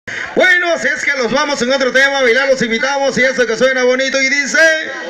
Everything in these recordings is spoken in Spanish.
Bueno, si es que los vamos en otro tema, bailar los invitamos y eso que suena bonito y dice...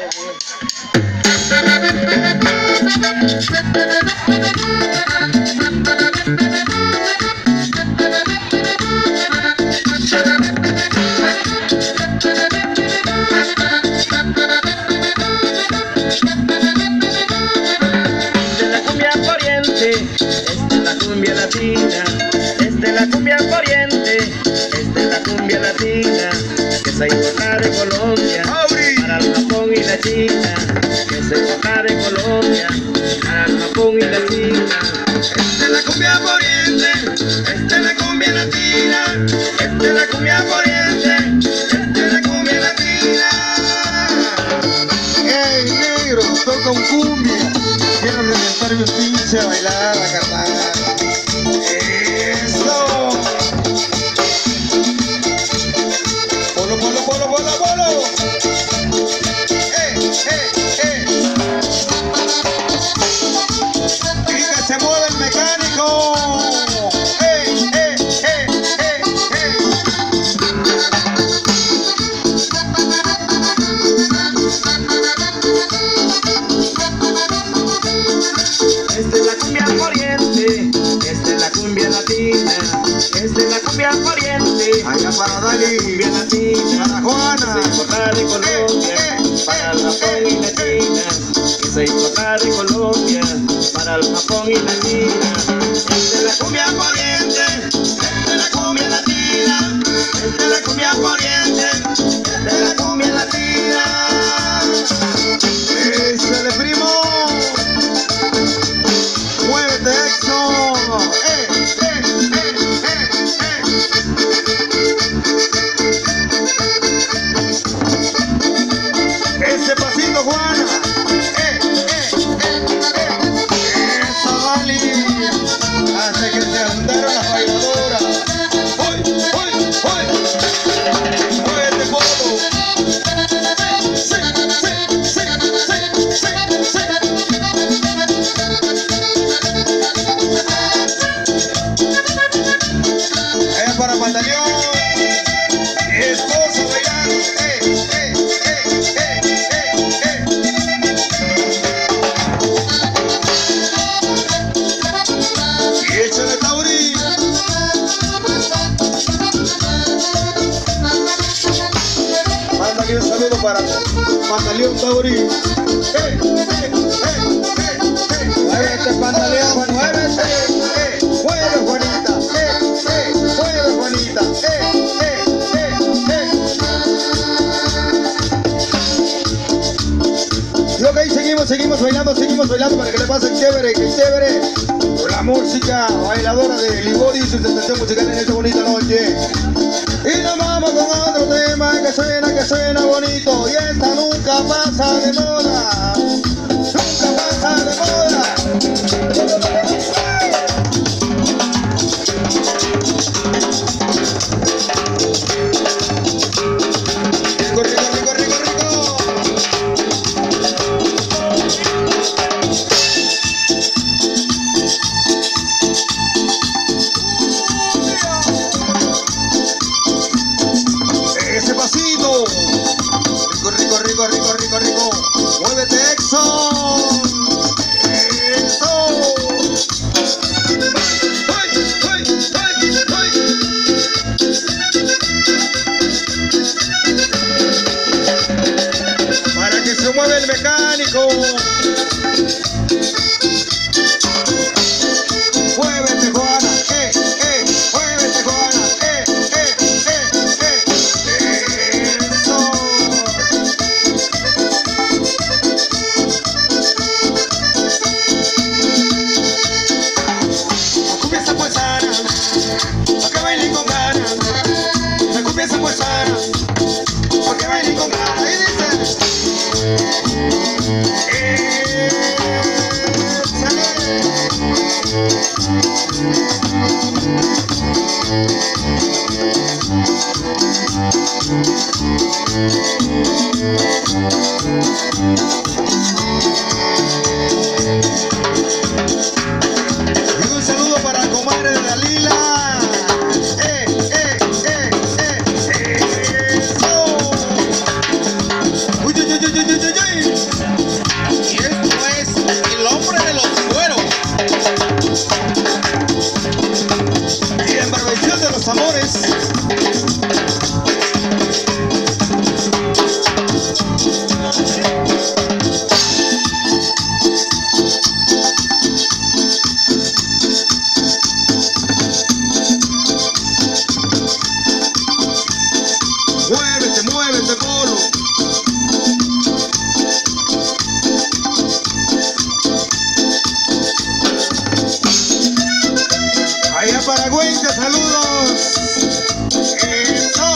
La cumbia poriente, esta es la cumbia latina, que se importa de Colombia, para el Japón y la China, que se importa de Colombia, para el Japón y la China. Esta es la cumbia poriente, esta es la cumbia latina, esta es la cumbia poriente, esta es la cumbia latina. ¡Ey, negro! Toca un cumbia. Quiero reventar mi pinche bailada, carnal. Se mueve el mecánico. Esta es la cumbia poriente, esta es la cumbia latina, esta es la cumbia poriente, Allá para Dali, cumbia latina, para Juana, que se importa de Colombia, para el Japón y la China, que se importa de Colombia, para el Japón y la China. Esta es la cumbia poriente, esta es la cumbia latina, esta es la cumbia poriente, esta es la cumbia latina. ¡Échale, primo! ¡Muévete, Exo! ¡Ese pasito, Juana! ¡Eso, Dali! Hasta que se juntaron las bailadoras. ¡Hoy, hoy, hoy! ¡Muévete, Polo! ¡Sí, sí, sí, sí, sí, sí! Es para Pantaleón, mi esposo bailando, y échale Tauri. Manda aquí un saludo para Pantaleón Tauri. Muévete, Pantaleón, muévete. Mueve, Juanita. Mueve, Juanita. Lo que ahí seguimos bailando para que le pasen chévere, que chévere. Con la música bailadora de Liborio y su sensación musical en esta bonita noche. Y nos vamos con otro tema que suena bonito. Y esta nunca pasa de moda. Nunca pasa de moda. Rico, rico, rico, rico, rico. Ese pasito. Rico, rico, rico, rico, rico, rico. Muévete, Exxon. Eso. Nicaragüense, saludos. Eso.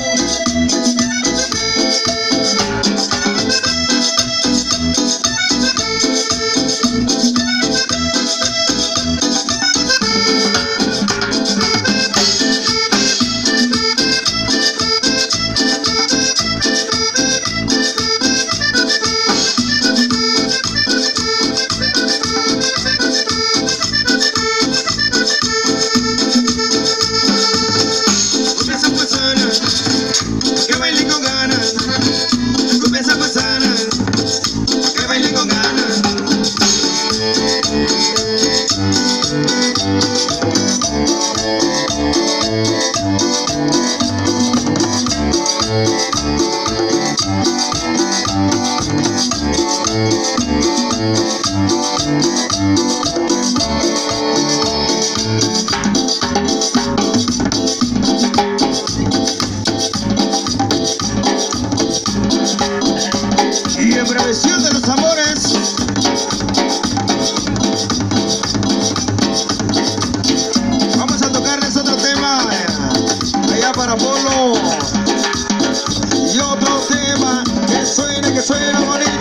Y en prevención de los amores, vamos a tocarles otro tema allá para Polo, y otro tema que suena bonito.